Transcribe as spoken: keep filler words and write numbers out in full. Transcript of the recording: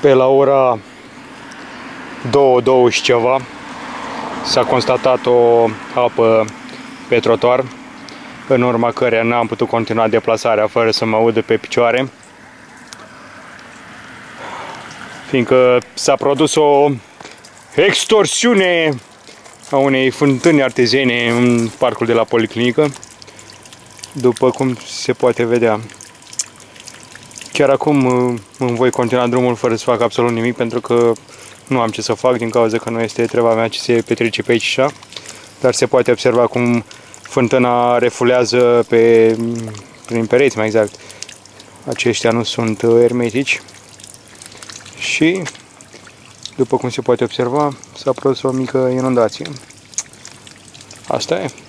Pe la ora două, două și ceva s-a constatat o apă pe trotuar, în urma căreia n-am putut continua deplasarea fără să mă aud pe picioare, fiindcă s-a produs o extorsiune a unei fântâni artezene în parcul de la Policlinică, după cum se poate vedea. Chiar acum îmi voi continua drumul fără să fac absolut nimic, pentru că nu am ce să fac, din cauza că nu este treaba mea ce se petrece pe aici și așa. Dar se poate observa cum fântâna refulează pe, prin pereți, mai exact. Aceștia nu sunt ermetici. Și, după cum se poate observa, s-a produs o mică inundație. Asta e.